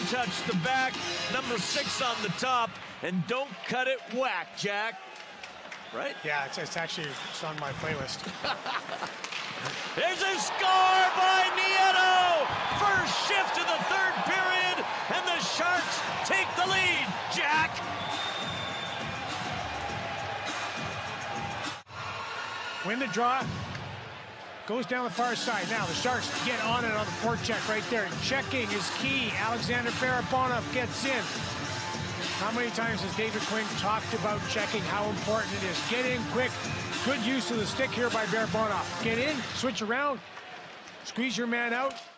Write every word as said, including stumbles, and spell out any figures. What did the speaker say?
touch the back, number six on the top, and don't cut it whack, Jack. Right? Yeah, it's, it's actually it's on my playlist. There's a score by Nieto! First shift of the third period, and the Sharks take the lead, Jack! Win the draw. Goes down the far side. Now the Sharks get on it on the forecheck right there. Checking is key. Alexander Barabanov gets in. How many times has David Quinn talked about checking, how important it is? Get in quick. Good use of the stick here by Barabanov. Get in, switch around, squeeze your man out.